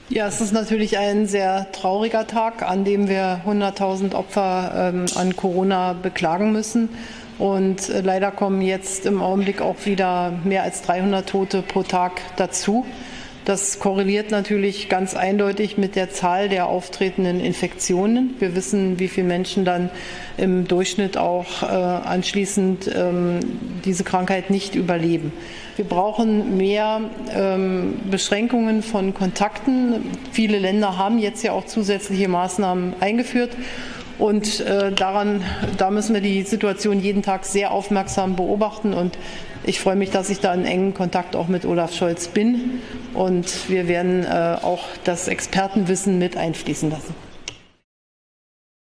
Ja, es ist natürlich ein sehr trauriger Tag, an dem wir 100.000 Opfer an Corona beklagen müssen. Und leider kommen jetzt im Augenblick auch wieder mehr als 300 Tote pro Tag dazu. Das korreliert natürlich ganz eindeutig mit der Zahl der auftretenden Infektionen. Wir wissen, wie viele Menschen dann im Durchschnitt auch anschließend diese Krankheit nicht überleben. Wir brauchen mehr Beschränkungen von Kontakten. Viele Länder haben jetzt ja auch zusätzliche Maßnahmen eingeführt. Und da müssen wir die Situation jeden Tag sehr aufmerksam beobachten. Und ich freue mich, dass ich da in engem Kontakt auch mit Olaf Scholz bin. Und wir werden auch das Expertenwissen mit einfließen lassen.